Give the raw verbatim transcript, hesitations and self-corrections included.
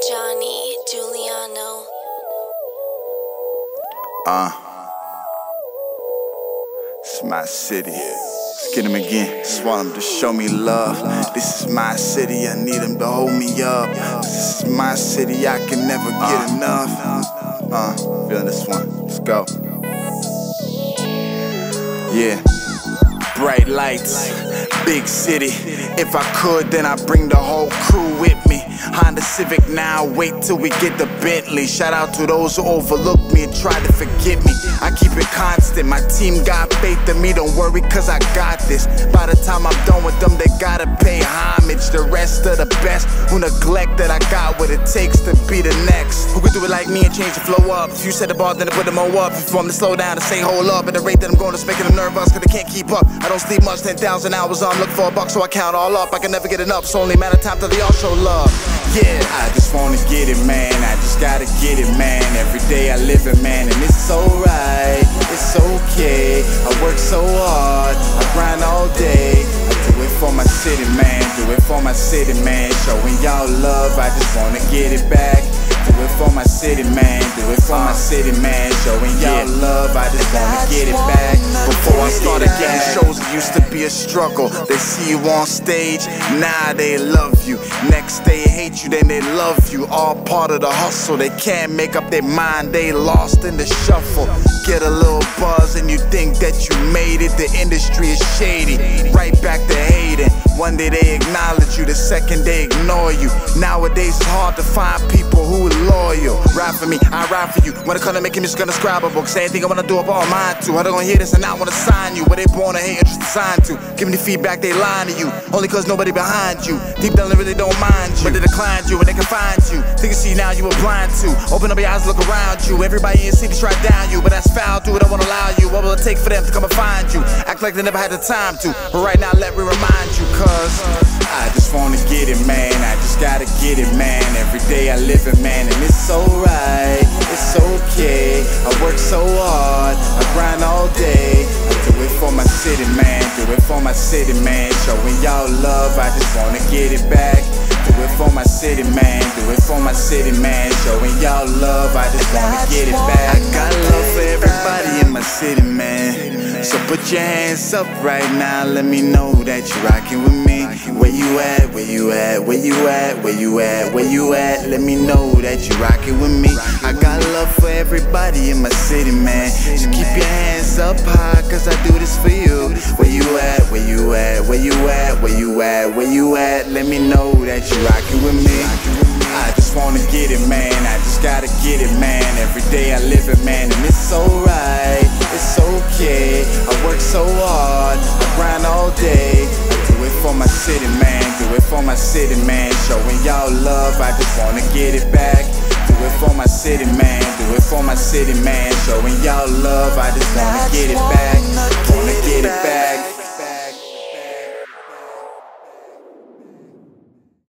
Johnny Giuliano. Uh, it's my city. Let's get him again. Just want him to show me love. This is my city, I need him to hold me up. This is my city, I can never get enough. Uh, feeling this one. Let's go. Yeah. Bright lights, big city. If I could, then I'd bring the whole crew with me. Honda Civic now, wait till we get the Bentley. Shout out to those who overlooked me and tried to forget me. I keep it constant, my team got faith in me. Don't worry, cause I got this. By the time I'm done with them, they gotta pay homage. The rest of the best who neglect that I got what it takes to be the next. Who could do it like me and change the flow up? If you set the bar, then I put them all up. If you want me to slow down and say hold up, at the rate that I'm going, it's making them nervous, cause they can't keep up. I don't sleep much, ten thousand hours on, look for a buck, so I count all up. I can never get enough, it's only a matter of time till they all show love. Yeah, I just wanna get it, man, I just gotta get it, man. Every day I live it, man, and it's alright, it's okay. I work so hard, I grind all day. I do it for my city, man, do it for my city, man. Showing y'all love, I just wanna get it back. Do it for my city, man, do it for my city, man. Showing y'all love, I just wanna get it back. Before I started getting shows, it used to be a struggle. They see you on stage, now they love you. Next they hate you, then they love you. All part of the hustle, they can't make up their mind, they lost in the shuffle. Get a little buzz and you think that you made it. The industry is shady, right back to hating. One day they acknowledge you, the second they ignore you. Nowadays it's hard to find people who are loyal. Ride for me, I ride for you. When it comes to making music, gonna scribe a book. Say anything I wanna do up all mine too. How they gonna hear this and not wanna sign you? But they born to hate and just assigned to. Giving the feedback, they lying to you. Only cause nobody behind you. Deep down they really don't mind you, but they declined you and they can find you. Think you see now you were blind to. Open up your eyes, look around you. Everybody in your city try down you, but that's foul, do it, I won't allow you. What will it take for them to come and find you? Act like they never had the time to. But right now let me remind you, cause I just wanna get it, man, I just gotta get it, man. Every day I live it, man, and it's alright, it's okay. I work so hard, I grind all day. I do it for my city, man, do it for my city, man. Showing y'all love, I just wanna get it back. Do it for my city, man, do it for my city, man. Showing y'all love, I just wanna get it back. I got love for everybody in my city, man. So put your hands up right now, let me know that you're rocking with me. Where you at, where you at, where you at, where you at, where you at? Let me know that you're rocking with me. I got love for everybody in my city, man. So keep your hands up high, cause I do this for you. Where you at, where you at, where you at, where you at, where you at? Let me know that you're rocking with me. I just wanna get it, man, I just gotta get it, man. Every day I live it, man, and it's alright, it's okay. I work so hard, I grind all day. I do it for my city, man, do it for my city, man. Showing y'all love, I just wanna get it back. Do it for my city, man, do it for my city, man. Showing y'all love, I just wanna get it back. Wanna get it back.